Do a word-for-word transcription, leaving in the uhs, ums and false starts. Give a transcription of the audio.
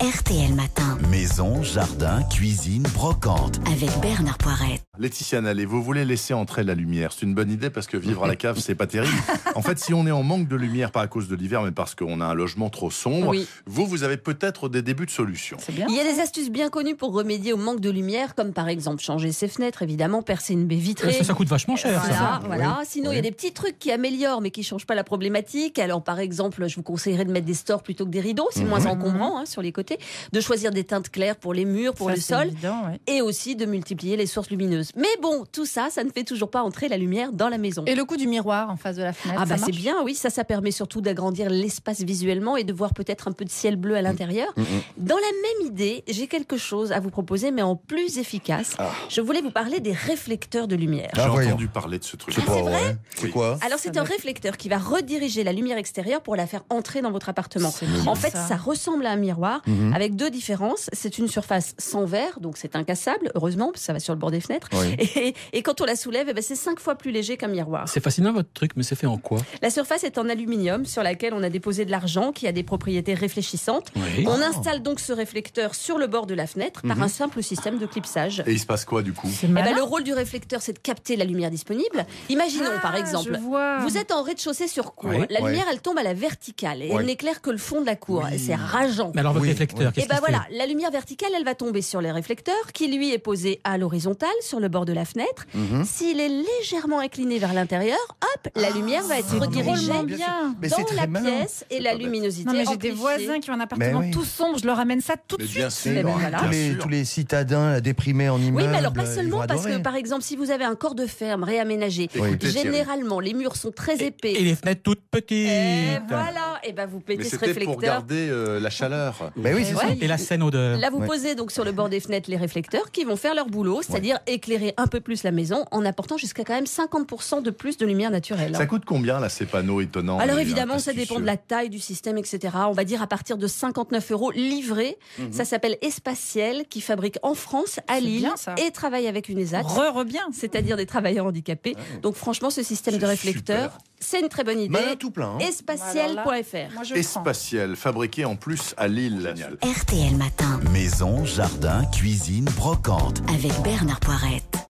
R T L Matin. Maison, jardin, cuisine, brocante. Avec Bernard Poirette. Laetitia Nallet, vous voulez laisser entrer la lumière. C'est une bonne idée parce que vivre à la cave, c'est pas terrible. En fait, si on est en manque de lumière, pas à cause de l'hiver, mais parce qu'on a un logement trop sombre, Oui. vous, vous avez peut-être des débuts de solutions. C'est bien. Il y a des astuces bien connues pour remédier au manque de lumière, comme par exemple changer ses fenêtres, évidemment, percer une baie vitrée. Ça, ça coûte vachement cher. Voilà, ça. voilà. Oui. Sinon, il Oui. y a des petits trucs qui améliorent, mais qui ne changent pas la problématique. Alors, par exemple, je vous conseillerais de mettre des stores plutôt que des rideaux. C'est Mmh. moins encombrant hein, sur les côtés. De choisir des teintes claires pour les murs, pour Ça, le c'est sol. évident, ouais. Et aussi de multiplier les sources lumineuses. Mais bon, tout ça, ça ne fait toujours pas entrer la lumière dans la maison. Et le coup du miroir en face de la fenêtre, Ah bah ça c'est marche bien, oui, ça, ça permet surtout d'agrandir l'espace visuellement et de voir peut-être un peu de ciel bleu à l'intérieur. Mmh. Dans la même idée, j'ai quelque chose à vous proposer, mais en plus efficace. Ah. Je voulais vous parler des réflecteurs de lumière. J'ai Ah, voyons. entendu parler de ce truc. C'est Ah, pas c'est vrai. C'est quoi? Alors c'est un réflecteur qui va rediriger la lumière extérieure pour la faire entrer dans votre appartement. C'est bien, En fait, ça. ça ressemble à un miroir Mhm. avec deux différences. C'est une surface sans verre, donc c'est incassable, heureusement, parce que ça va sur le bord des fenêtres. Oui. Et, et quand on la soulève, eh ben, c'est cinq fois plus léger qu'un miroir. C'est fascinant votre truc, mais c'est fait en quoi? La surface est en aluminium sur laquelle on a déposé de l'argent qui a des propriétés réfléchissantes. Oui. On installe donc ce réflecteur sur le bord de la fenêtre par un simple système de clipsage. Et il se passe quoi du coup? C'est Eh ben, malin. le rôle du réflecteur, c'est de capter la lumière disponible. Imaginons Ah, par exemple, je vois. vous êtes en rez-de-chaussée sur cour. Oui. La Ouais. lumière, elle tombe à la verticale et Ouais. elle n'éclire que le fond de la cour. Oui. Et c'est rageant. Mais alors votre Oui, réflecteur, oui. qu'est-ce Et ben qu'il voilà, fait? la lumière verticale, elle va tomber sur le réflecteur qui lui est posé à l'horizontale sur le bord de la fenêtre. Mhm. S'il est légèrement incliné vers l'intérieur, hop, la lumière va être C'est redirigée drôlement bien. Mais dans c'est très la malin. pièce et la luminosité Non mais j'ai des amplifiée. voisins qui ont un appartement Mais oui. tout sombre, je leur amène ça tout de Mais suite. bien sûr, Eh ben voilà. Tous les, bien sûr. tous les citadins là, déprimés en immeuble. Oui, mais alors pas ils vont seulement parce adorer. que, par exemple, si vous avez un corps de ferme réaménagé, Écoutez, Thierry. généralement, les murs sont très épais. Et les fenêtres toutes petites. Et voilà, et ben vous Mais pétez ce c'était pour réflecteur. garder euh, la chaleur. Mais oui, c'est Ouais. ça. Et la saine odeur. Là, vous Ouais. posez donc sur le bord des fenêtres les réflecteurs qui vont faire leur boulot, c'est-à-dire éclairer un peu plus la maison en apportant jusqu'à quand même cinquante pour cent de plus de lumière naturelle. Ça coûte combien là ces panneaux étonnants? Alors et évidemment, ça astucieux dépend de la taille du système, et cetera. On va dire à partir de cinquante-neuf euros livrés. Ça s'appelle Espaciel, qui fabrique en France, à C'est Lille, bien, ça. et travaille avec une ESAT, Re, re bien. c'est-à-dire des travailleurs handicapés. Donc franchement, ce système C'est de réflecteur, super. c'est une très bonne idée. Malin tout plein. hein. Espaciel point F R. Moi je prends. Espaciel, fabriqué en plus à Lille. Génial. R T L Matin. Maison, jardin, cuisine, brocante. Avec Bernard Poirette.